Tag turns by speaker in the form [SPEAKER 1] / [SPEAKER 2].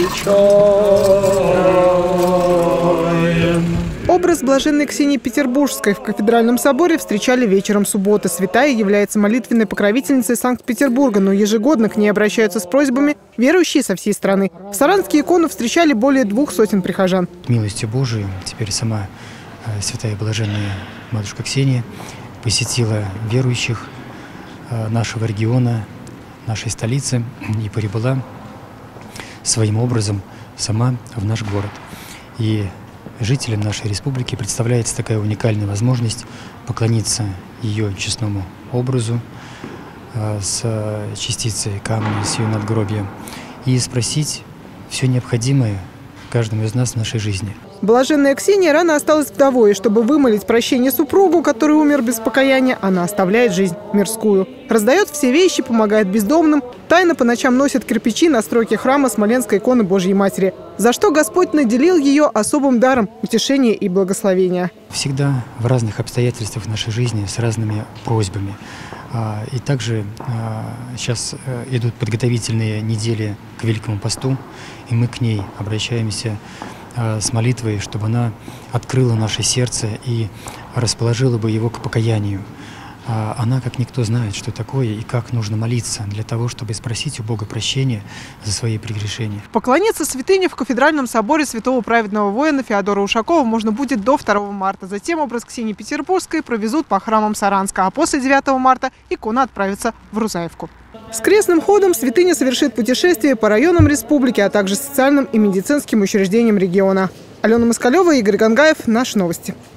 [SPEAKER 1] Образ блаженной Ксении Петербургской в кафедральном соборе встречали вечером субботы. Святая является молитвенной покровительницей Санкт-Петербурга, но ежегодно к ней обращаются с просьбами верующие со всей страны. В Саранске икону встречали более 200 прихожан.
[SPEAKER 2] Милостью Божией теперь сама святая блаженная матушка Ксения посетила верующих нашего региона, нашей столицы и прибыла своим образом сама в наш город. И жителям нашей республики представляется такая уникальная возможность поклониться ее честному образу с частицей камня, с ее надгробием и спросить все необходимое каждому из нас в нашей жизни.
[SPEAKER 1] Блаженная Ксения рано осталась вдовой, и чтобы вымолить прощение супругу, который умер без покаяния, она оставляет жизнь мирскую. Раздает все вещи, помогает бездомным, тайно по ночам носит кирпичи на стройке храма Смоленской иконы Божьей Матери, за что Господь наделил ее особым даром утешения и благословения.
[SPEAKER 2] Всегда в разных обстоятельствах нашей жизни с разными просьбами. И также сейчас идут подготовительные недели к Великому посту, и мы к ней обращаемся с молитвой, чтобы она открыла наше сердце и расположила бы его к покаянию. Она, как никто, знает, что такое и как нужно молиться для того, чтобы спросить у Бога прощения за свои прегрешения.
[SPEAKER 1] Поклониться святыне в кафедральном соборе святого праведного воина Феодора Ушакова можно будет до 2 марта. Затем образ Ксении Петербургской провезут по храмам Саранска, а после 9 марта икона отправится в Рузаевку. С крестным ходом святыня совершит путешествие по районам республики, а также социальным и медицинским учреждениям региона. Алена Москалева, Игорь Гангаев. Наши новости.